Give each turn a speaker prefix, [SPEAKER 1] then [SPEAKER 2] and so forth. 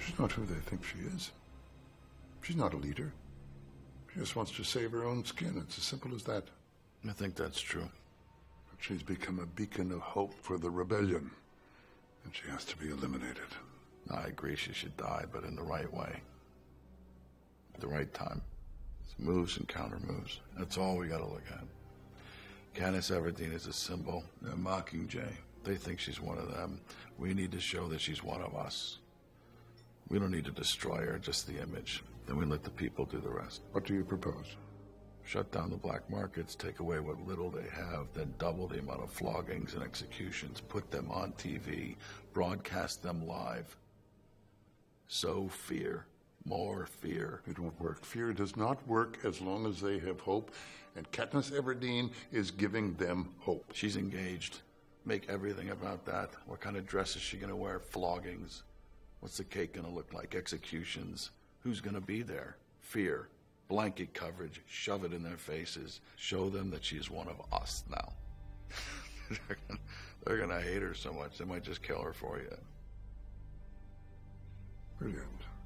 [SPEAKER 1] She's not who they think she is. She's not a leader. She just wants to save her own skin. It's as simple as that.
[SPEAKER 2] I think that's true.
[SPEAKER 1] But she's become a beacon of hope for the rebellion, and she has to be eliminated.
[SPEAKER 2] I agree she should die, but in the right way. At the right time. It's moves and counter moves. That's all we gotta look at. Katniss Everdeen is a symbol.
[SPEAKER 1] They're mocking Jay.
[SPEAKER 2] They think she's one of them. We need to show that she's one of us. We don't need to destroy her, just the image. Then we let the people do the rest.
[SPEAKER 1] What do you propose?
[SPEAKER 2] Shut down the black markets, take away what little they have, then double the amount of floggings and executions, put them on TV, broadcast them live. Sow fear. More fear.
[SPEAKER 1] It won't work. Fear does not work as long as they have hope, and Katniss Everdeen is giving them hope.
[SPEAKER 2] She's engaged. Make everything about that. What kind of dress is she going to wear? Floggings. What's the cake going to look like? Executions. Who's going to be there? Fear. Blanket coverage. Shove it in their faces. Show them that she's one of us now. They're going to hate her so much they might just kill her for you.
[SPEAKER 1] Brilliant.